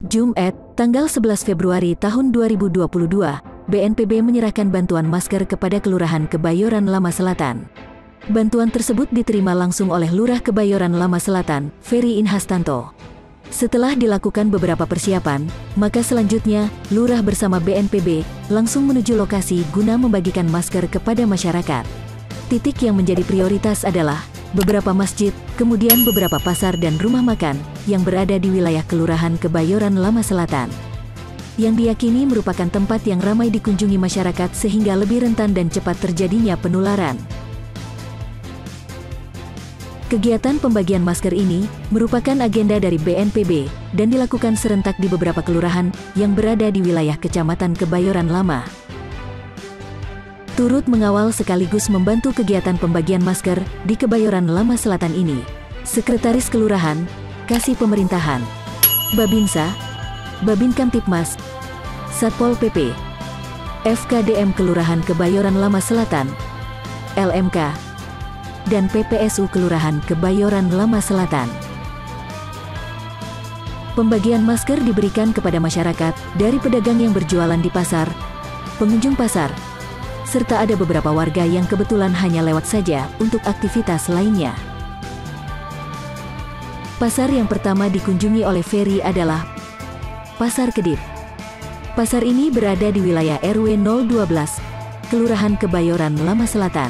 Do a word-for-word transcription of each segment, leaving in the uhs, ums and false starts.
Jumat, tanggal sebelas Februari tahun dua ribu dua puluh dua, B N P B menyerahkan bantuan masker kepada Kelurahan Kebayoran Lama Selatan. Bantuan tersebut diterima langsung oleh Lurah Kebayoran Lama Selatan, Ferry Inhastanto. Setelah dilakukan beberapa persiapan, maka selanjutnya, Lurah bersama B N P B langsung menuju lokasi guna membagikan masker kepada masyarakat. Titik yang menjadi prioritas adalah beberapa masjid, kemudian beberapa pasar dan rumah makan yang berada di wilayah Kelurahan Kebayoran Lama Selatan, yang diyakini merupakan tempat yang ramai dikunjungi masyarakat sehingga lebih rentan dan cepat terjadinya penularan. Kegiatan pembagian masker ini merupakan agenda dari B N P B dan dilakukan serentak di beberapa kelurahan yang berada di wilayah Kecamatan Kebayoran Lama. Turut mengawal sekaligus membantu kegiatan pembagian masker di Kebayoran Lama Selatan ini, Sekretaris Kelurahan, Kasih Pemerintahan, Babinsa, Babin Kamtipmas, Satpol P P, F K D M Kelurahan Kebayoran Lama Selatan, L M K, dan P P S U Kelurahan Kebayoran Lama Selatan. Pembagian masker diberikan kepada masyarakat dari pedagang yang berjualan di pasar, pengunjung pasar, serta ada beberapa warga yang kebetulan hanya lewat saja untuk aktivitas lainnya. Pasar yang pertama dikunjungi oleh Ferry adalah Pasar Kedip. Pasar ini berada di wilayah R W nol satu dua, Kelurahan Kebayoran Lama Selatan.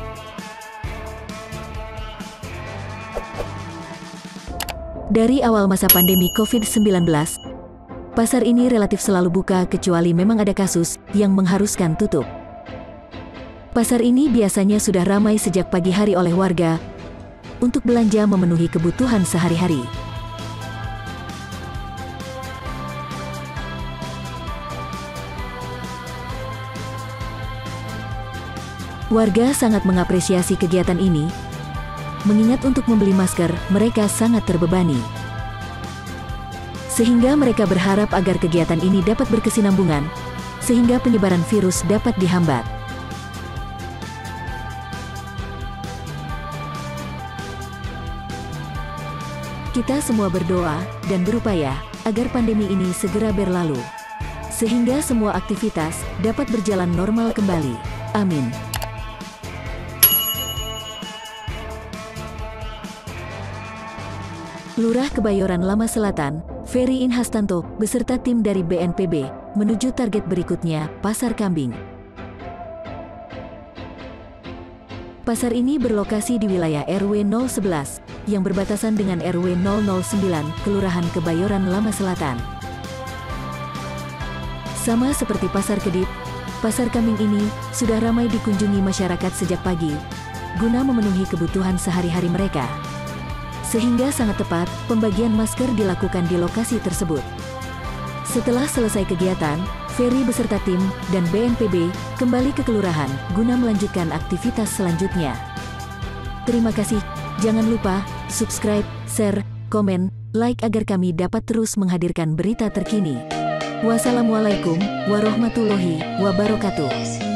Dari awal masa pandemi COVID sembilan belas, pasar ini relatif selalu buka kecuali memang ada kasus yang mengharuskan tutup. Pasar ini biasanya sudah ramai sejak pagi hari oleh warga untuk belanja memenuhi kebutuhan sehari-hari. Warga sangat mengapresiasi kegiatan ini, mengingat untuk membeli masker mereka sangat terbebani. Sehingga mereka berharap agar kegiatan ini dapat berkesinambungan, sehingga penyebaran virus dapat dihambat. Kita semua berdoa dan berupaya agar pandemi ini segera berlalu, sehingga semua aktivitas dapat berjalan normal kembali. Amin. Lurah Kebayoran Lama Selatan, Ferry Inhastanto, beserta tim dari B N P B, menuju target berikutnya, Pasar Kambing. Pasar ini berlokasi di wilayah R W nol satu satu, yang berbatasan dengan R W nol nol sembilan, Kelurahan Kebayoran Lama Selatan. Sama seperti Pasar Kedip, Pasar Kambing ini sudah ramai dikunjungi masyarakat sejak pagi, guna memenuhi kebutuhan sehari-hari mereka. Sehingga sangat tepat, pembagian masker dilakukan di lokasi tersebut. Setelah selesai kegiatan, Ferry beserta tim dan B N P B kembali ke kelurahan guna melanjutkan aktivitas selanjutnya. Terima kasih. Jangan lupa subscribe, share, komen, like agar kami dapat terus menghadirkan berita terkini. Wassalamualaikum warahmatullahi wabarakatuh.